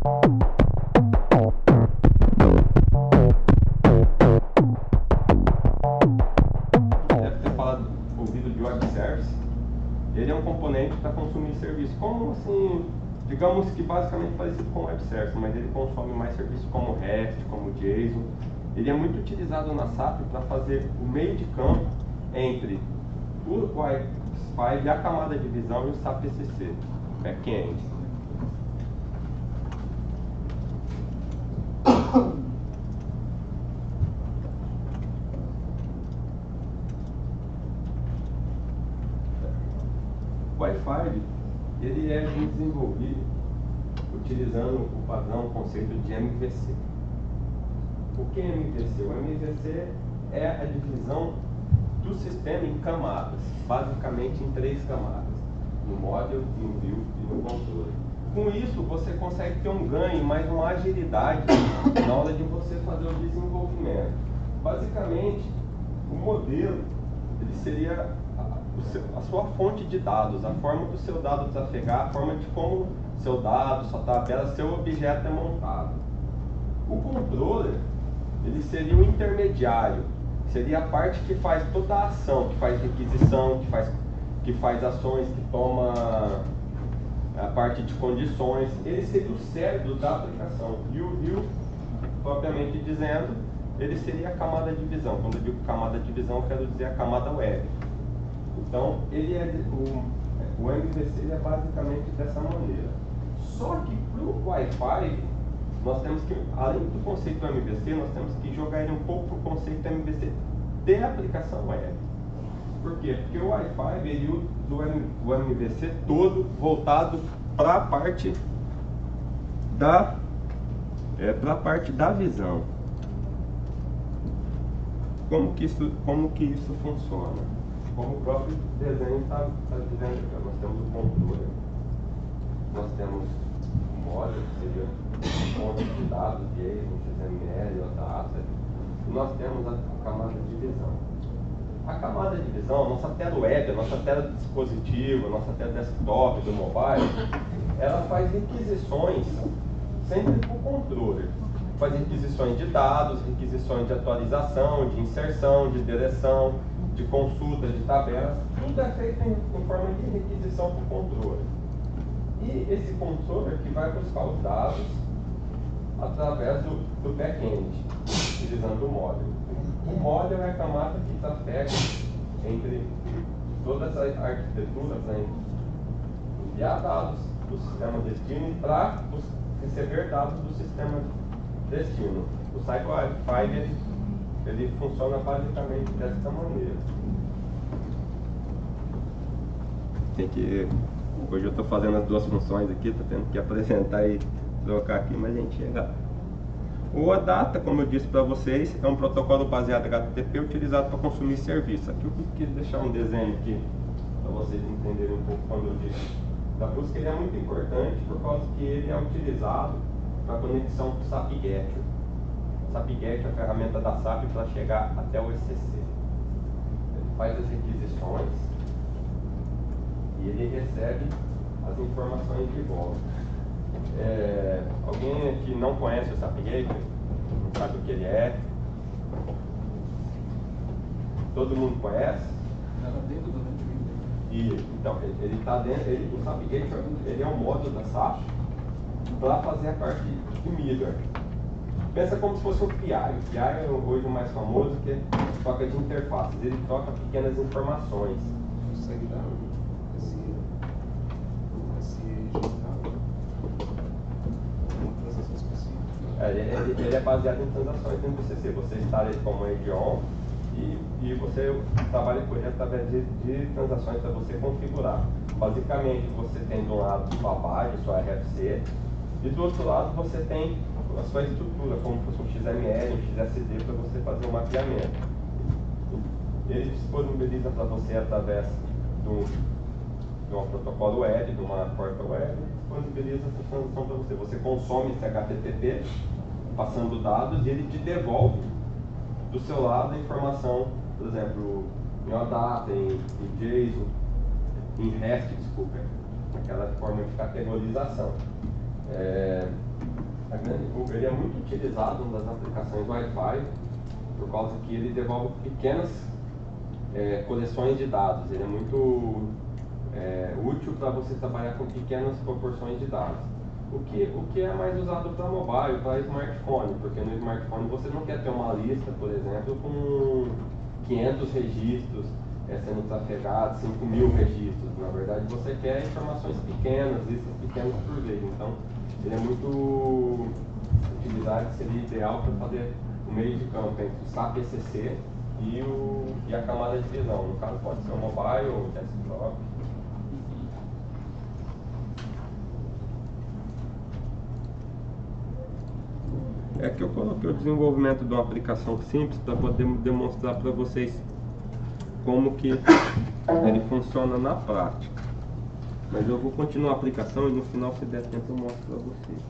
Deve ter ouvido de web service. Ele é um componente para consumir serviço. Como assim? Digamos que basicamente parecido com o web service, mas ele consome mais serviços como REST, como JSON. Ele é muito utilizado na SAP para fazer o meio de campo entre o Wi-Fi e a camada de visão e o SAP ECC, back-end. O Wi-Fi ele é desenvolvido utilizando o padrão, o conceito de MVC. O que é MVC? O MVC é a divisão do sistema em camadas, basicamente em 3 camadas: no module, no build e no controle. Com isso, você consegue ter um ganho, mais uma agilidade na hora de você fazer o desenvolvimento. Basicamente, o modelo ele seria a sua fonte de dados, a forma do seu dado desafegar, a forma de como seu dado, sua tabela, seu objeto é montado. O controller, ele seria o intermediário, seria a parte que faz toda a ação, que faz requisição, que faz ações, que toma a parte de condições. Ele seria o cérebro da aplicação. E o view, propriamente dizendo, ele seria a camada de visão. Quando eu digo camada de visão, eu quero dizer a camada web. Então, ele é o MVC ele é basicamente dessa maneira. Só que para o Wi-Fi, nós temos que, além do conceito MVC, nós temos que jogar ele um pouco para o conceito MVC de aplicação web. Por quê? Porque o Wi-Fi veio do MVC todo voltado para a parte da visão. Como que isso funciona? Como o próprio desenho está dizendo aqui, nós temos o controle, nós temos o module, que seria fonte de dados, JSON, XML, OData, e nós temos a camada de visão. A camada de visão, a nossa tela web, a nossa tela do dispositivo, a nossa tela desktop, do mobile, ela faz requisições sempre para o controller. Faz requisições de dados, requisições de atualização, de inserção, de deleção, de consulta, de tabelas, tudo é feito em forma de requisição para o controller. E esse controller que vai buscar os dados através do back-end, utilizando o módulo. O módulo é a camada que trafega entre todas as arquiteturas, né? Enviar dados do sistema destino para receber dados do sistema destino. O Cycle Wi-Fi ele funciona basicamente dessa maneira. Hoje eu estou fazendo as duas funções aqui, estou tendo que apresentar e trocar aqui, mas a gente chega lá. O OData, como eu disse para vocês, é um protocolo baseado em HTTP utilizado para consumir serviço. Aqui eu quis deixar um desenho aqui para vocês entenderem um pouco quando eu disse da busca. Ele é muito importante por causa que ele é utilizado para conexão com o SAP GET. O SAP GET é a ferramenta da SAP para chegar até o ECC. Ele faz as requisições e ele recebe as informações de volta. Alguém que não conhece o SAP GET, não sabe o que ele é? Todo mundo conhece? Dentro do E então ele está dentro. O SAP GET ele é um módulo da SAP para fazer a parte de middleware. Pensa como se fosse um PI. O PI é hoje o mais famoso, que é troca de interfaces. Ele troca pequenas informações. Consegue dar esse resultado uma transação específica? Ele é baseado em transações dentro do CC. Você instala ele como add-on e você trabalha com ele através de transações para você configurar. Basicamente, você tem de um lado sua base, sua RFC, e do outro lado você tem a sua estrutura, como se fosse um XML, um XSD, para você fazer um mapeamento. Ele disponibiliza para você através de um protocolo web, de uma porta web, disponibiliza essa transação para você. Você consome esse HTTP, passando dados, e ele te devolve do seu lado a informação, por exemplo, em OData, em JSON, em REST, desculpa, aquela forma de categorização. é muito utilizado nas aplicações Wi-Fi, por causa que ele devolve pequenas coleções de dados. Ele é muito útil para você trabalhar com pequenas proporções de dados. O que é mais usado para mobile, para smartphone, porque no smartphone você não quer ter uma lista, por exemplo, com 500 registros sendo trafegados, 5.000 registros. Na verdade, você quer informações pequenas, listas pequenas por vez. Então, ele é muito utilizado, seria ideal para fazer o meio de campo entre o SAP ECC e a camada de visão. No caso, pode ser o mobile ou o desktop. É que eu coloquei o desenvolvimento de uma aplicação simples para poder demonstrar para vocês como que ele funciona na prática. Mas eu vou continuar a aplicação e no final, se der tempo, eu mostro para vocês.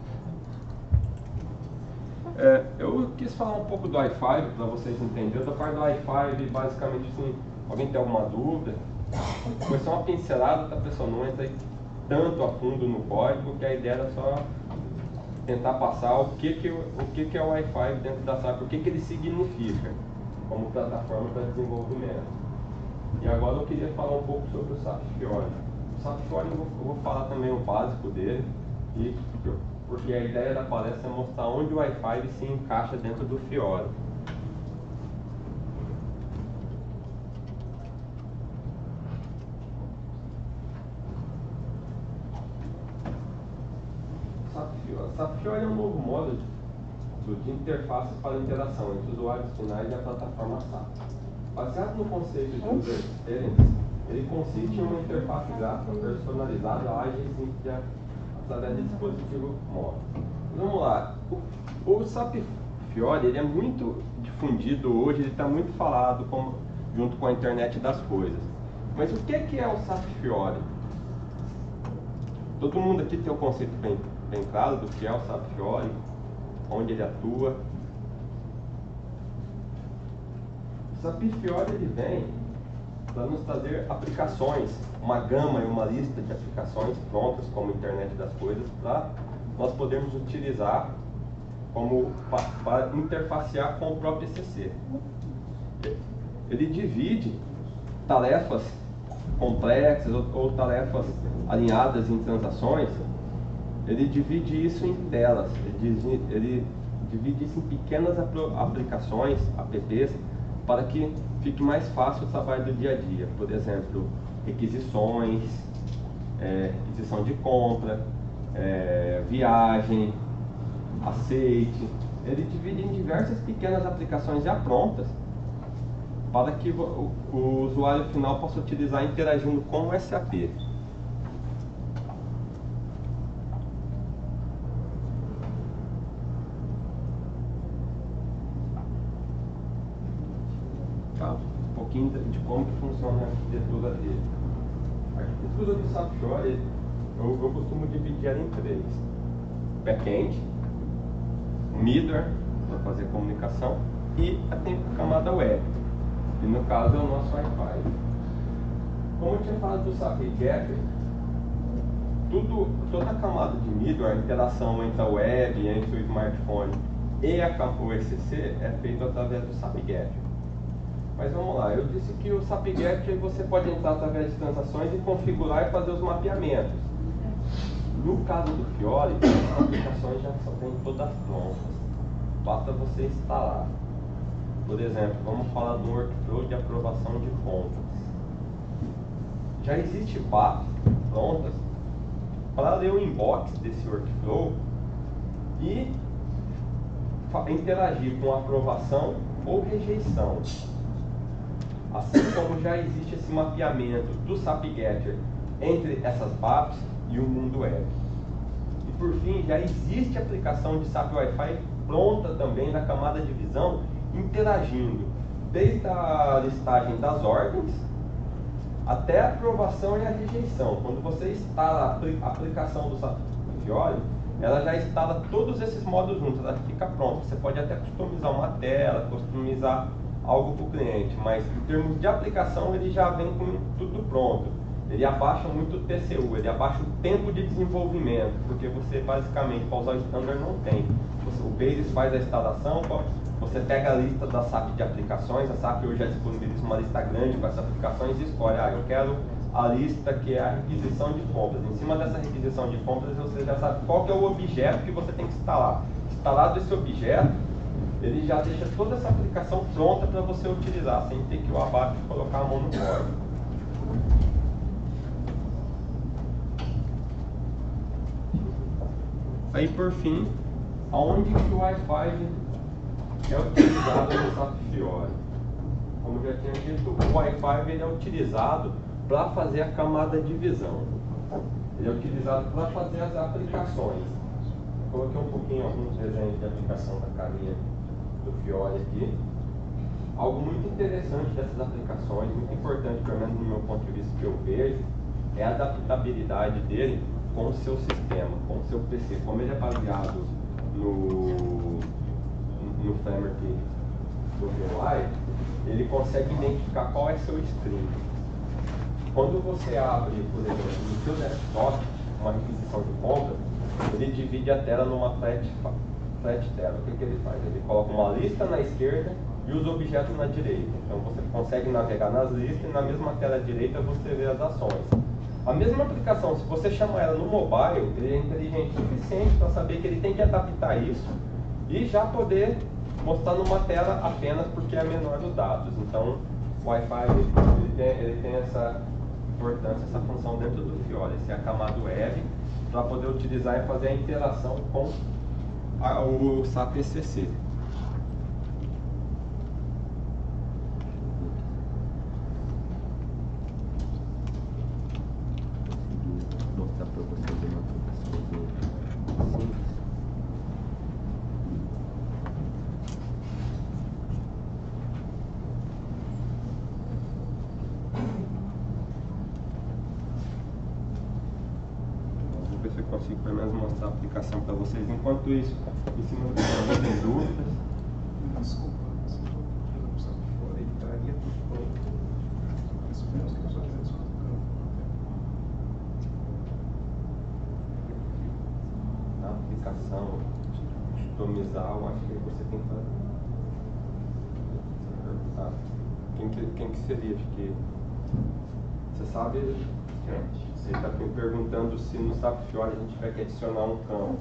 Eu quis falar um pouco do Wi-Fi para vocês entenderem. Da parte do Wi-Fi, basicamente, assim, alguém tem alguma dúvida? Foi só uma pincelada, tá, pessoal? Não entra tanto a fundo no código, que a ideia era só tentar passar o que é o Wi-Fi dentro da SAP, o que ele significa como plataforma para desenvolvimento. E agora eu queria falar um pouco sobre o SAP Fiori. O SAP Fiori eu vou falar também o básico dele, porque a ideia da palestra é mostrar onde o Wi-Fi se encaixa dentro do Fiori. O SAP Fiori é um novo modo de interface para interação entre usuários finais e a plataforma SAP. Baseado no conceito de User Experience, ele consiste em uma interface gráfica personalizada, ágil e simples através de dispositivo móvel. Vamos lá. O SAP Fiori ele é muito difundido hoje, ele está muito falado junto com a internet das coisas. Mas o que é o SAP Fiori? Todo mundo aqui tem o conceito bem claro do que é o SAP Fiori, onde ele atua. O SAP Fiori ele vem para nos trazer aplicações, uma gama e uma lista de aplicações prontas como internet das coisas, para nós podermos utilizar para interfacear com o próprio ECC. Ele divide tarefas complexas ou tarefas alinhadas em transações. Ele divide isso em telas, ele divide isso em pequenas aplicações, apps, para que fique mais fácil o trabalho do dia a dia. Por exemplo, requisições, requisição de compra, viagem, aceite. Ele divide em diversas pequenas aplicações já prontas, para que o usuário final possa utilizar interagindo com o SAP. Um pouquinho de como que funciona a arquitetura dele. A arquitetura do SAP Fiori, eu costumo dividir ela em três: back-end, middleware para fazer comunicação e a camada web, que no caso é o nosso Wi-Fi. Como eu tinha falado do SAP Gateway, toda a camada de middleware, a interação entre a web, entre o smartphone e o ECC é feita através do SAP Gateway. Mas vamos lá, eu disse que o SAP Gateway você pode entrar através de transações e configurar e fazer os mapeamentos. No caso do Fiori, as aplicações já vêm todas prontas, basta você instalar. Por exemplo, vamos falar do workflow de aprovação de contas. Já existe BAPs prontas para ler o inbox desse workflow e interagir com aprovação ou rejeição. Assim como já existe esse mapeamento do SAP Gateway entre essas BAPs e o mundo web. E por fim, já existe aplicação de SAP Wi-Fi pronta também na camada de visão, interagindo desde a listagem das ordens até a aprovação e a rejeição. Quando você instala a aplicação do SAP Fiori, ela já instala todos esses modos juntos, ela fica pronta. Você pode até customizar uma tela, customizar algo para o cliente, mas em termos de aplicação ele já vem com tudo pronto. ele abaixa muito o TCU, ele abaixa o tempo de desenvolvimento, porque você basicamente, para usar o standard, não tem. O Basis faz a instalação, você pega a lista da SAP de aplicações, a SAP hoje já disponibiliza uma lista grande com essas aplicações e escolhe, eu quero a lista que é a requisição de compras. Em cima dessa requisição de compras, você já sabe qual que é o objeto que você tem que instalar. Instalado esse objeto, ele já deixa toda essa aplicação pronta para você utilizar, sem ter que ir abaixo e colocar a mão no código. Aí, por fim, aonde que o Wi-Fi é utilizado no SAP Fiori? Como já tinha dito, o Wi-Fi ele é utilizado para fazer a camada de visão. Ele é utilizado para fazer as aplicações. Eu coloquei um pouquinho alguns desenhos de aplicação da carinha do Fiori aqui. Algo muito interessante dessas aplicações, muito importante, pelo menos no meu ponto de vista que eu vejo, é a adaptabilidade dele com o seu sistema, com o seu PC. Como ele é baseado no framework do VLI, ele consegue identificar qual é seu stream. Quando você abre, por exemplo, no seu desktop, uma requisição de compra, ele divide a tela numa flat tela. O que ele faz? Ele coloca uma lista na esquerda e os objetos na direita. Então você consegue navegar nas listas e na mesma tela direita você vê as ações. A mesma aplicação, se você chamar ela no mobile, ele é inteligente o suficiente para saber que ele tem que adaptar isso e já poder mostrar numa tela apenas porque é menor os dados. Então, o Wi-Fi ele tem essa importância, essa função dentro do Fiori, esse é a camada web, para poder utilizar e fazer a interação com o SAP ECC. Vou mostrar para vocês uma aplicação do se eu consigo pelo menos mostrar a aplicação para vocês. Enquanto isso, em cima do computador tem dúvidas. Desculpa, se eu não sabe fora, ele estaria tudo pronto. Mas suponhamos que eu só quisesse só no campo. Na aplicação, customizar, eu acho que você tem que fazer. Quem que seria? Acho que você sabe. Ele está perguntando se no SAP Fiori a gente tiver que adicionar um campo.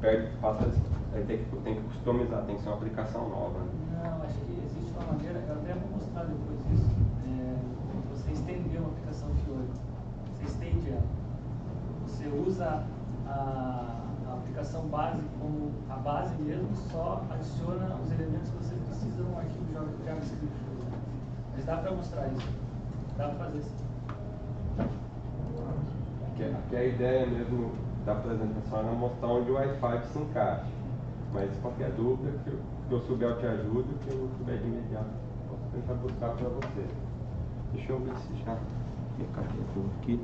Tem que customizar, tem que ser uma aplicação nova. Né? Não, acho que existe uma maneira, eu até vou mostrar depois isso. Você estender uma aplicação Fiori. Você estende ela. Você usa a aplicação base como a base mesmo, só adiciona os elementos que você precisa no arquivo JavaScript, por exemplo. Mas dá para mostrar isso. Dá para fazer isso. Que a ideia mesmo da apresentação era mostrar onde o Wi-Fi se encaixa. Mas qualquer dúvida que eu souber eu te ajudo, que eu souber de imediato, posso tentar buscar para você. Deixa eu ver se já me carregou aqui.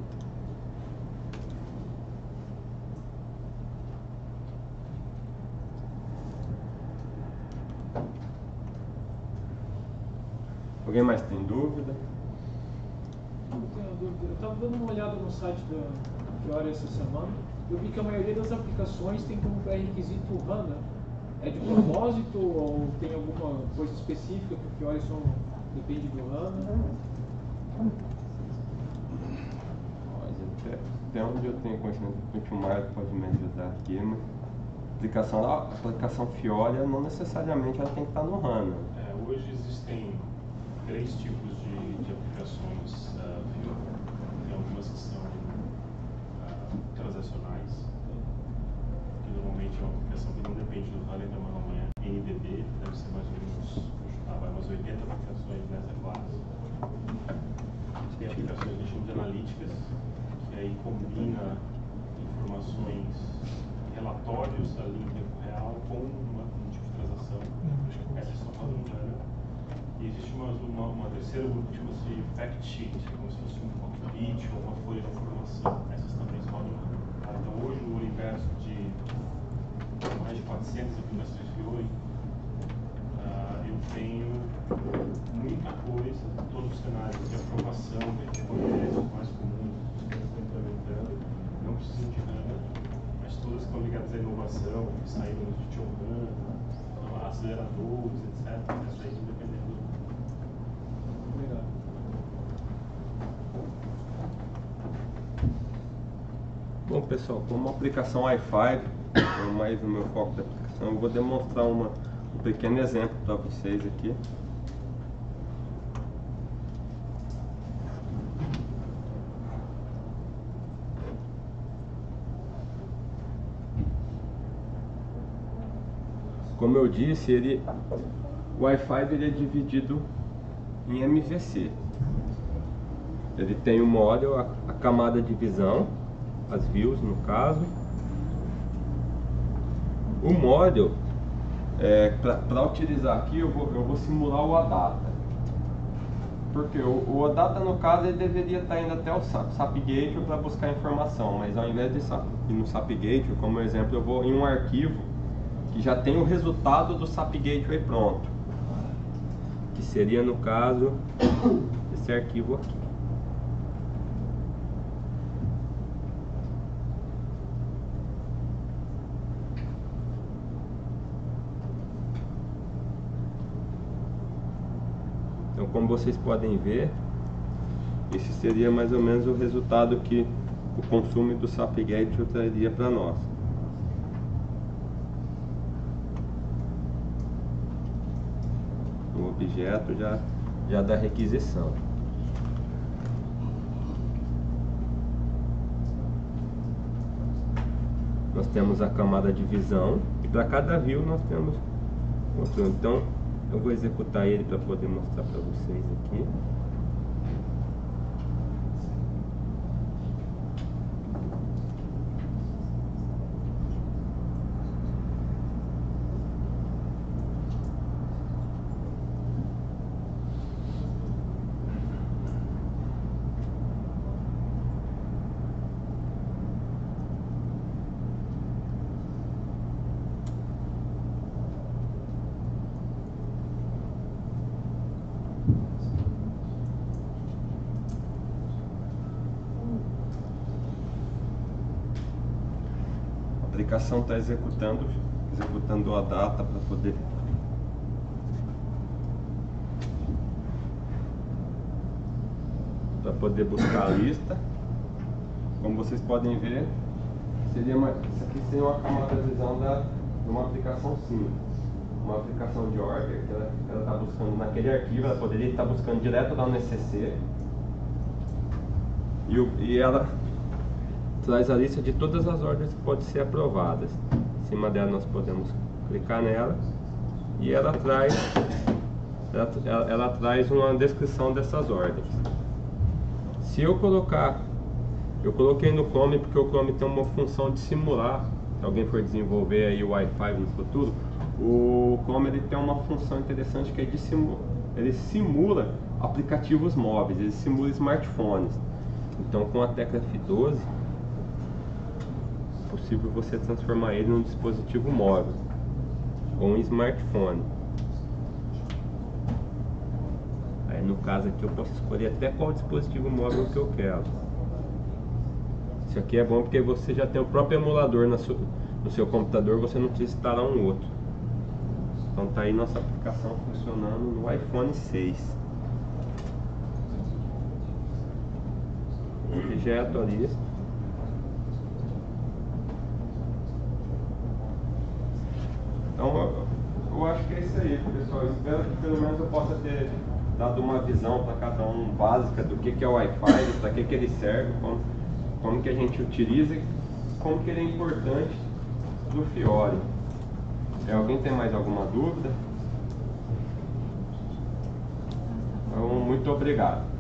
Alguém mais tem dúvida? Não tenho dúvida. Eu estava dando uma olhada no site da Fiori essa semana. Eu vi que a maioria das aplicações tem como pré-requisito o HANA. É de propósito ou tem alguma coisa específica que o Fiori só depende do HANA? Até onde eu tenho conhecimento, o Mário pode me ajudar aqui, mas a aplicação Fiori não necessariamente ela tem que estar no HANA. Hoje existem 3 tipos de aplicações Fiori. Tem algumas que são transacionais, que normalmente é uma aplicação que não depende do HANA, então normalmente é NDB, deve ser mais ou menos, umas 80 aplicações nessa classe. Tem aplicações que a gente chama de analíticas, que aí combina informações, relatórios ali em tempo real com um tipo de transação. Essas só fazem no HANA. E existe uma terceira grupo que chama-se fact sheet, como se fosse um cockpit ou uma folha de informação. Essas também só rodam no HANA. Então hoje, no universo de mais de 400 aplicações Fiori, eu tenho muita coisa, todos os cenários de aprovação, que é os mais comuns, coisas estão implementando, não precisam de HANA, mas todas estão ligadas à inovação, saíram de Tio HANA, aceleradores, etc. Essa aí dependendo. Obrigado. Bom, pessoal, como aplicação Wi-Fi, é mais o meu foco da aplicação, eu vou demonstrar um pequeno exemplo para vocês aqui. Como eu disse, o Wi-Fi ele é dividido em MVC. Ele tem o módem, a camada de visão, as views no caso. O módem, para utilizar aqui, eu vou simular o ADATA. Porque o ADATA, no caso, ele deveria estar indo até o SAP Gateway para buscar informação, mas ao invés de ir no SAP Gateway, como exemplo, eu vou em um arquivo que já tem o resultado do SAP Gateway pronto, que seria, no caso, esse arquivo aqui. Então, como vocês podem ver, esse seria mais ou menos o resultado que o consumo do SAP Gateway traria para nós. O objeto já da requisição. Nós temos a camada de visão e para cada view nós temos outro. Então eu vou executar ele para poder mostrar para vocês aqui. A aplicação está executando o ADATA para poder buscar a lista. Como vocês podem ver, isso aqui seria uma camada de visão de uma aplicação simples. Uma aplicação de order que ela está buscando naquele arquivo, ela poderia estar buscando direto da NCC e ela traz a lista de todas as ordens que podem ser aprovadas. Em cima dela nós podemos clicar nela e ela traz uma descrição dessas ordens. Se eu coloquei no Chrome porque o Chrome tem uma função de simular. Se alguém for desenvolver aí o Wi-Fi no futuro, o Chrome ele tem uma função interessante que é ele simula aplicativos móveis, ele simula smartphones. Então com a tecla F12 é possível você transformar ele num dispositivo móvel ou um smartphone. Aí no caso aqui eu posso escolher até qual dispositivo móvel que eu quero. Isso aqui é bom porque você já tem o próprio emulador no seu computador, você não precisa instalar um outro. Então tá aí nossa aplicação funcionando no iPhone 6. Objeto ali. Então eu acho que é isso aí, pessoal. Eu espero que pelo menos eu possa ter dado uma visão para cada um básica do que é o Wi-Fi, para que ele serve, como que a gente utiliza e como que ele é importante do Fiori. Alguém tem mais alguma dúvida? Então, muito obrigado.